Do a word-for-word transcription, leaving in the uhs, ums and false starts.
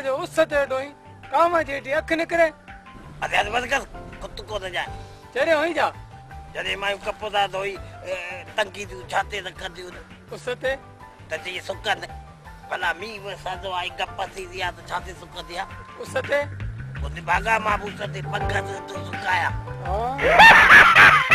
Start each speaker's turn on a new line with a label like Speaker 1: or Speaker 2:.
Speaker 1: जो उस ते डोई काम जेटी अख निकरे
Speaker 2: अरे अरे बस कर कुत्तू को न जाए
Speaker 1: चरे होई जा
Speaker 2: जरे मायू कपोदा धोई टंकी दी छाते न कर दियो
Speaker 1: उस ते
Speaker 2: तती सुकन भला मी वसादो आई गप्पी दिया तो छाते सुक दिया
Speaker 1: उस ते
Speaker 2: उन भागा माबू सते पंखा तो सुकाया
Speaker 1: हां